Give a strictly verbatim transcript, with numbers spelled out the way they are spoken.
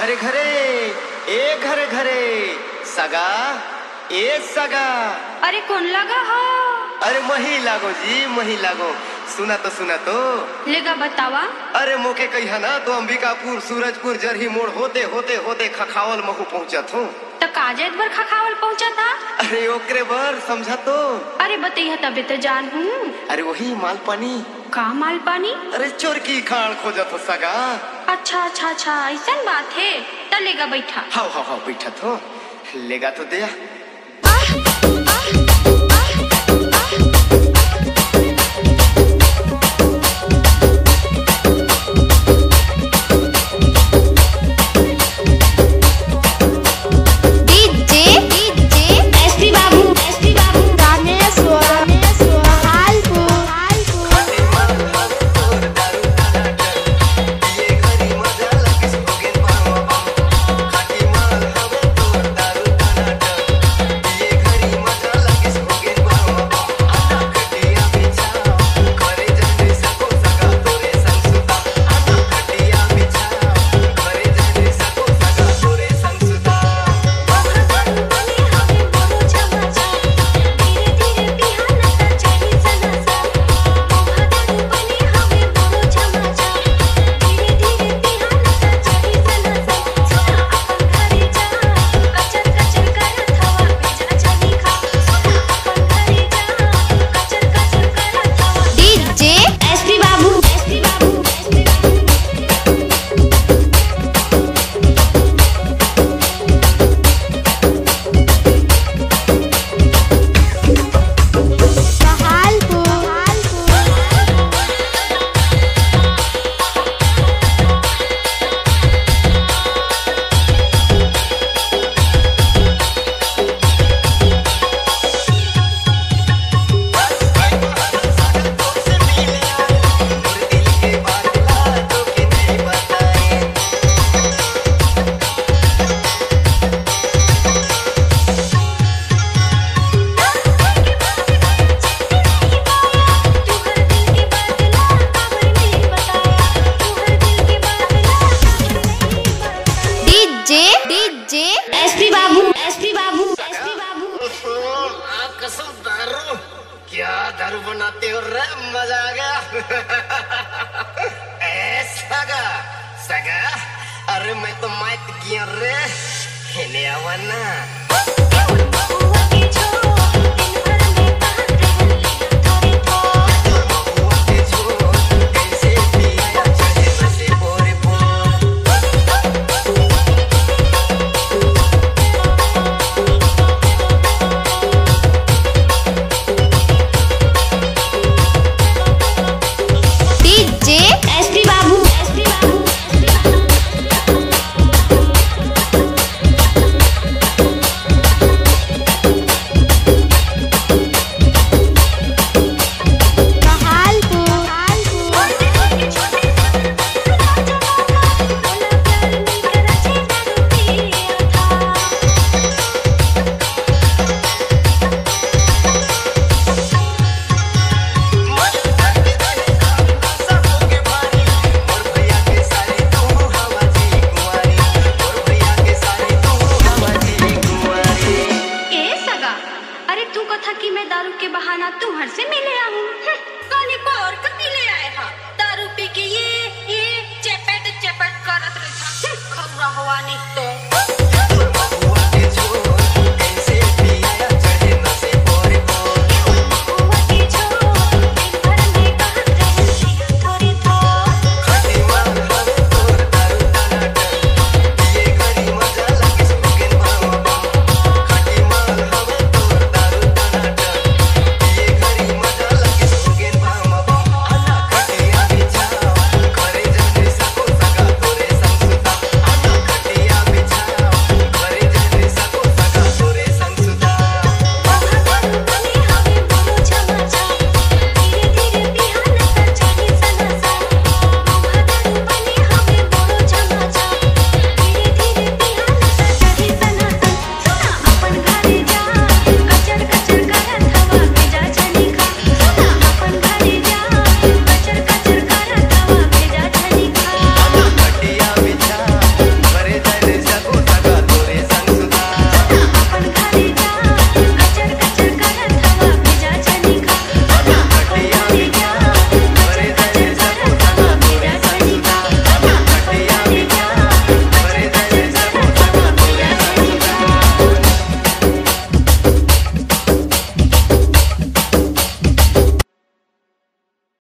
घरे घरे ए घरे घरे सगा ए सगा। अरे कौन लगा हो? अरे मही लागो जी मही लागो। सुना तो सुना तो लेगा बतावा। अरे मोके कही ना तो अंबिकापुर सूरजपुर जरही मोड़ होते होते होते खखावल महू पहुँचत हूँ। तो काजेत बर खखावल पहुँचा था? अरे ओकरे बर समझा तो। अरे बताइए तबे तो जान हूँ। अरे वही माल पानी। का माल पानी? अरे चोर की खाड़ खोजत हो सगा। अच्छा अच्छा अच्छा ऐसा बात है। तो लेगा बैठा। हाँ हाँ हाँ बैठा तो लेगा तो दिया। एसपी बाबू एसपी बाबू एसपी बाबू। आप कसम दारू क्या दारू बनाते हो रे मजा आ गया। ए सगा सगा अरे मैं तो माइट गया रे हिने आवाना। अरे तू कथा कि मैं दारू के बहाना तुम्हार से मिले आऊं। कौन और कभी ले आए हा? दारू पी के ये ये चेपट चेपट करत रहा। खबरा हुआ नहीं तो